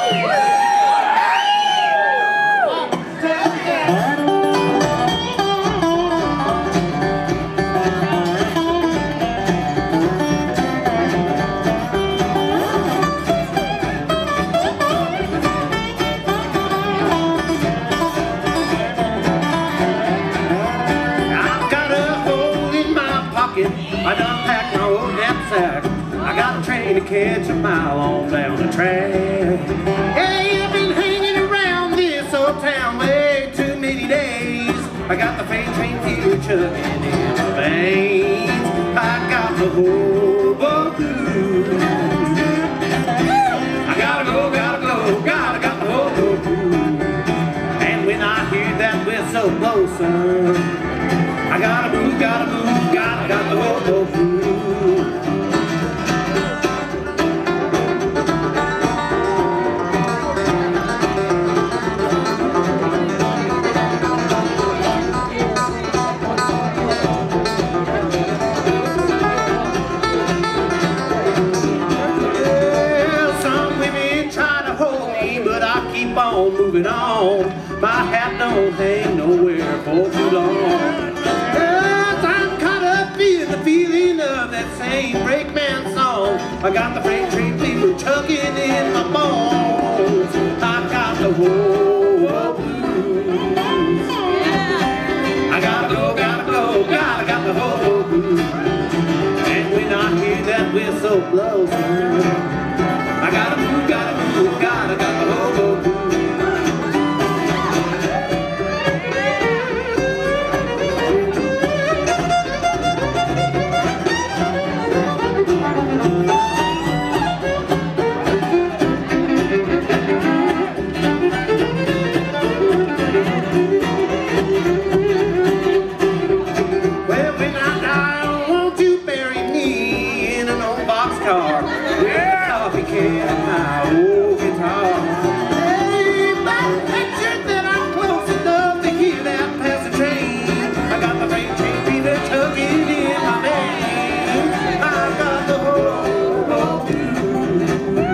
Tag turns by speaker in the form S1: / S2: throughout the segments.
S1: I done packed my old knapsack. I got a train to catch a mile on down the track. Hey, I've been hanging around this old town way too many days. I got the freight train fever chugging in my veins. I got the hobo blues. I gotta go, got the hobo blues. And when I hear that whistle blow, son, I gotta move, got the hobo blues. Well, some women try to hold me, but I keep on moving on. My hat don't hang nowhere for too long. The feeling of that same brakeman song. I got the freight train fever chugging in my bones. I got the hobo blues. I gotta go, got the hobo blues. And when I hear that whistle blow, I gotta move, got the hobo blues. With a coffee can and my old guitar. Hey, but picture that I'm close enough to hear that passing train. I got the freight train fever tugging in my veins. I got the hobo blues.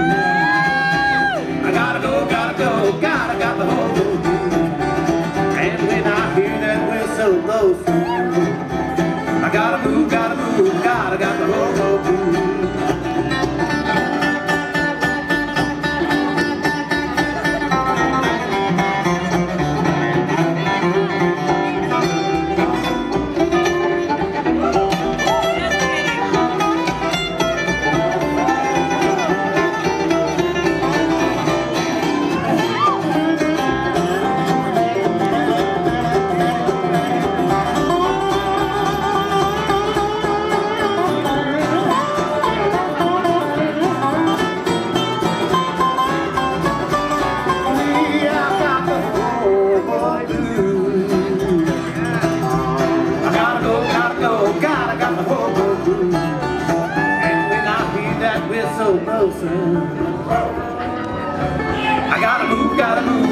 S1: I gotta go, got the hobo blues. And when I hear that whistle blow through, I gotta move, got the hobo blues. So close, I gotta move,